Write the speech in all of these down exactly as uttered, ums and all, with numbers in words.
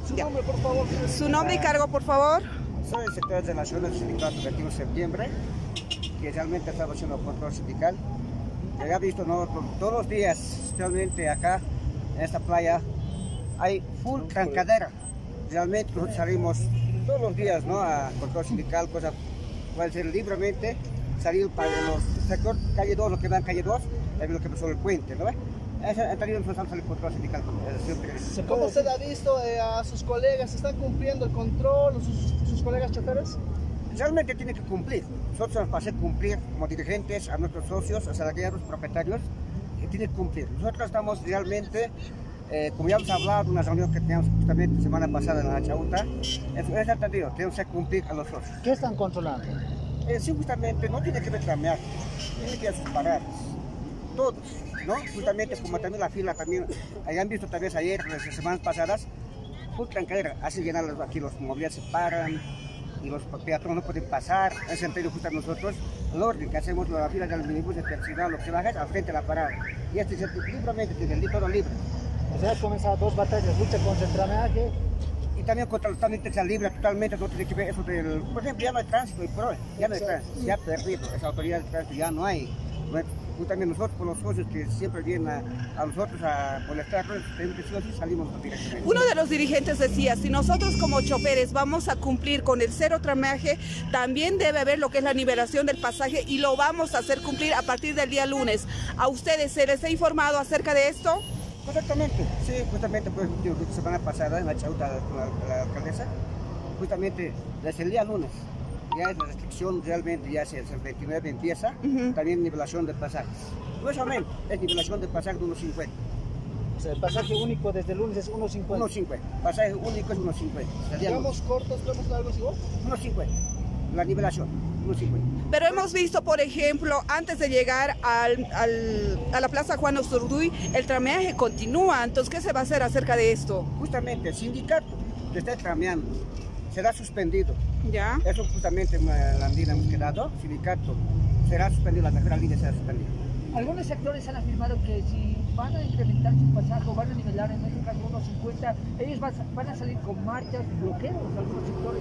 Su Ya. nombre, por favor. Su nombre y cargo, por favor. Soy el secretario de Nacional del Sindicato veintiuno de septiembre, que realmente estaba haciendo control sindical. Ya he visto, ¿no? Todos los días, realmente acá, en esta playa, hay full trancadera. Realmente nosotros salimos todos los días, ¿no? A control sindical, cosa puede ser libremente, salir para los sectores, calle dos, lo que dan calle dos, es lo que pasó el puente, ¿no? Esa ha tenido nosotros el control sindical. Siempre. ¿Cómo usted ha visto eh, a sus colegas? ¿Están cumpliendo el control, sus, sus colegas choferes? Realmente tiene que cumplir. Nosotros nos pasamos a cumplir como dirigentes, a nuestros socios, asalariados, propietarios, que tienen que cumplir. Nosotros estamos realmente, eh, como ya hemos hablado, una reunión que teníamos justamente la semana pasada en la Chauta, es, es entendido, tenemos que cumplir a los socios. ¿Qué están controlando? Eh, sí, justamente no tiene que reclamar, tiene que parar, todos, ¿no? Justamente como también la fila, también, hayan visto tal vez ayer, las semanas pasadas, muy tranquila, así llenar los, aquí los movilidades se paran, y los peatones no pueden pasar. En ese sentido, justo nosotros, el orden que hacemos, la fila del minibús de tercial, lo que bajas al frente de la parada. Y este es libremente, tiene el todo libre. O sea, ha comenzado dos batallas, lucha contra el tramaje. Y también contra el tránsito que libre totalmente, no tiene que ver eso del... Por ejemplo, ya no hay tránsito, y pro, ya no hay tránsito, ya perdido, esa autoridad de tránsito ya no hay. Bueno, justamente nosotros, con los socios que siempre vienen a, a nosotros a molestarnos, salimos directamente. Uno de los dirigentes decía, si nosotros como choferes vamos a cumplir con el cero tramaje, también debe haber lo que es la nivelación del pasaje y lo vamos a hacer cumplir a partir del día lunes. ¿A ustedes se les ha informado acerca de esto? Correctamente, sí, justamente pues la semana pasada en la Chauta con la, la alcaldesa, justamente desde el día lunes, ya es la restricción realmente, ya es el veintinueve empieza, uh-huh. También nivelación de pasajes. No es aumento, es nivelación de pasajes de uno cincuenta. O sea, el pasaje único desde el lunes es uno cincuenta. uno cincuenta, pasaje único es uno cincuenta. ¿Digamos cortos, podemos dar algo igual? uno cincuenta, la nivelación, uno cincuenta. Pero hemos visto, por ejemplo, antes de llegar al, al, a la Plaza Juan Osturduy, el trameaje continúa. Entonces, ¿qué se va a hacer acerca de esto? Justamente, el sindicato que está trameando será suspendido. ¿Ya? Eso justamente en la andina hemos quedado, el sindicato será suspendido, la mejor línea será suspendida. Algunos sectores han afirmado que si van a incrementar su pasaje o van a nivelar en este caso uno cincuenta, ellos van, van a salir con marchas, bloqueos, algunos sectores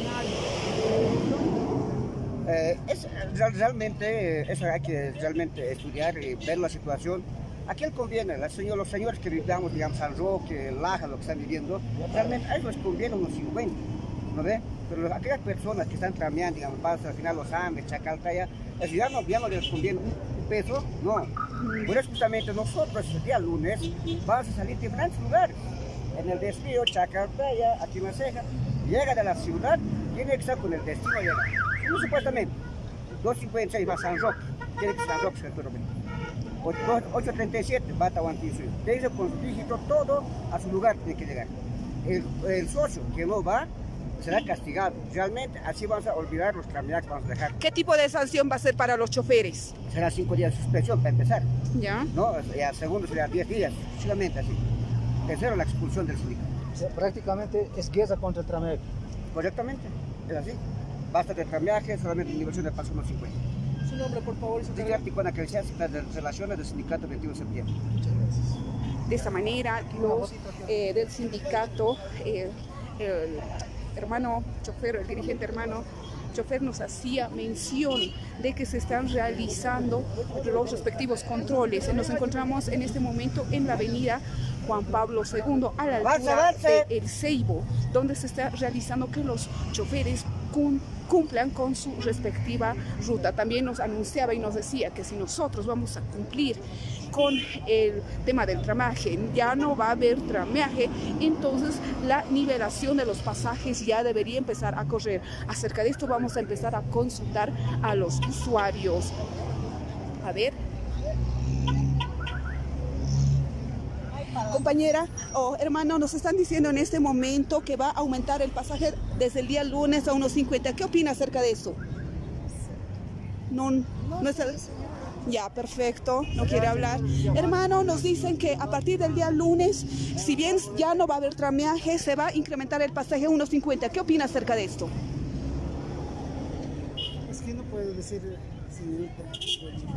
de eh, es, realmente, eso hay que realmente estudiar y ver la situación. ¿A quién conviene? La señor, los señores que vivamos, digamos, San Roque, Laja, lo que están viviendo, realmente a ellos les conviene unos cincuenta, ¿no ve? Pero aquellas personas que están trameando, digamos, pasan al final los Andes, Chacaltaya, eso ya no, ya no les conviene un peso, no. Por eso justamente nosotros el día lunes vamos a salir de diferentes lugares. En el destino, Chacaltaya, aquí en La Ceja, llega de la ciudad, tiene que estar con el destino llegar. No supuestamente, doscientos cincuenta y seis va a San Roque, tiene que San Roque, ochocientos treinta y siete va a Tahuantinsuyo. De ahí con su dígito todo a su lugar tiene que llegar. El, el socio que no va será castigado. Realmente así vamos a olvidar los trameajes que vamos a dejar. ¿Qué tipo de sanción va a ser para los choferes? Será cinco días de suspensión para empezar. ¿Ya? ¿No? Y al segundo será diez días, sucesivamente así. Tercero, la expulsión del sindicato. O sea, prácticamente es guerra contra el tramaje. Correctamente, es así. Basta de trameaje, solamente nivelación de paso uno cincuenta. Su nombre, por favor. Yo soy Articona Crecía, de Relaciones del Sindicato veintiuno de septiembre. Muchas gracias. De esta manera, los eh, del sindicato, eh, el hermano chofer, el dirigente hermano chofer nos hacía mención de que se están realizando los respectivos controles. Nos encontramos en este momento en la avenida Juan Pablo segundo, a la altura de El Ceibo, donde se está realizando que los choferes cumplan con su respectiva ruta. También nos anunciaba y nos decía que si nosotros vamos a cumplir con el tema del tramaje, ya no va a haber trameaje, entonces la nivelación de los pasajes ya debería empezar a correr. Acerca de esto vamos a empezar a consultar a los usuarios. A ver. Compañera o oh, hermano, nos están diciendo en este momento que va a aumentar el pasaje desde el día lunes a unos cincuenta. ¿Qué opina acerca de eso? No, no, no es el... Ya, perfecto, no quiere hablar. Hermano, nos dicen que a partir del día lunes, si bien ya no va a haber trameaje, se va a incrementar el pasaje a unos cincuenta. ¿Qué opina acerca de esto? Es que no puedo decir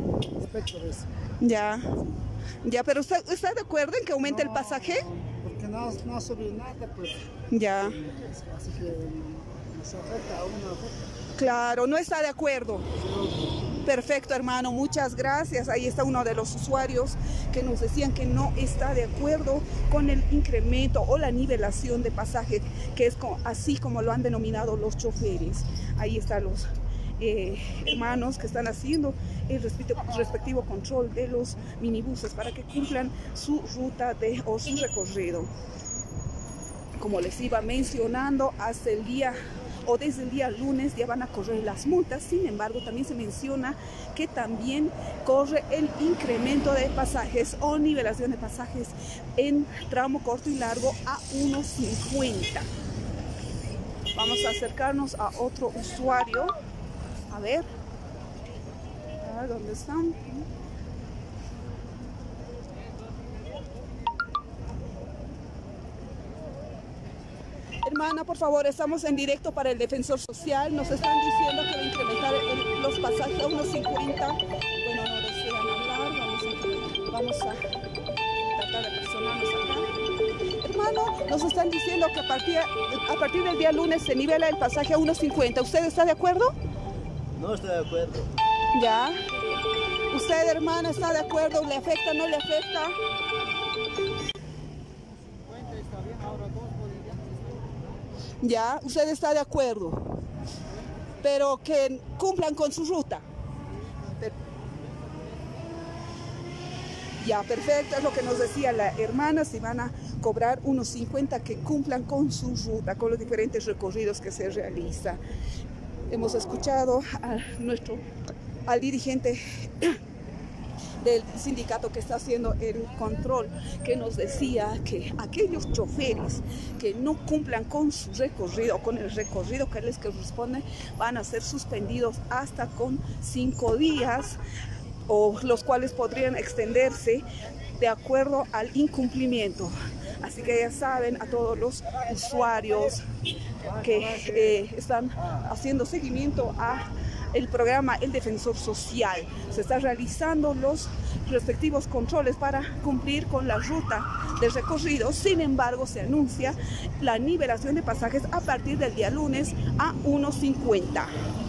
respecto de eso. Ya, ya, pero ¿usted está de acuerdo en que aumente no, el pasaje? Porque no, no ha subido nada, pues. Ya. Así que nos afecta a uno. Claro, no está de acuerdo. Perfecto, hermano, muchas gracias. Ahí está uno de los usuarios que nos decían que no está de acuerdo con el incremento o la nivelación de pasaje, que es como, así como lo han denominado los choferes. Ahí están los eh, hermanos que están haciendo el respectivo, respectivo control de los minibuses para que cumplan su ruta de, o su recorrido. Como les iba mencionando, hasta el día o desde el día lunes ya van a correr las multas. Sin embargo, también se menciona que también corre el incremento de pasajes o nivelación de pasajes en tramo corto y largo a uno cincuenta. Vamos a acercarnos a otro usuario. A ver. A ver dónde están. Hermana, por favor, estamos en directo para el Defensor Social. Nos están diciendo que va a incrementar el, los pasajes a uno cincuenta. Bueno, no desean hablar. Vamos a, vamos a tratar de personarnos acá. Hermano, nos están diciendo que a partir, a partir del día lunes se nivela el pasaje a uno cincuenta. ¿Usted está de acuerdo? No estoy de acuerdo. Ya. ¿Usted, hermana, está de acuerdo? ¿Le afecta, no le afecta? Ya, usted está de acuerdo, pero que cumplan con su ruta. Per- ya, perfecto, es lo que nos decía la hermana, si van a cobrar unos cincuenta, que cumplan con su ruta, con los diferentes recorridos que se realizan. Hemos escuchado a nuestro, al dirigente del sindicato que está haciendo el control, que nos decía que aquellos choferes que no cumplan con su recorrido, con el recorrido que les corresponde, van a ser suspendidos hasta con cinco días, o los cuales podrían extenderse de acuerdo al incumplimiento. Así que ya saben, a todos los usuarios que eh, están haciendo seguimiento a el programa El Defensor Social, se están realizando los respectivos controles para cumplir con la ruta de recorrido. Sin embargo, se anuncia la nivelación de pasajes a partir del día lunes a uno cincuenta.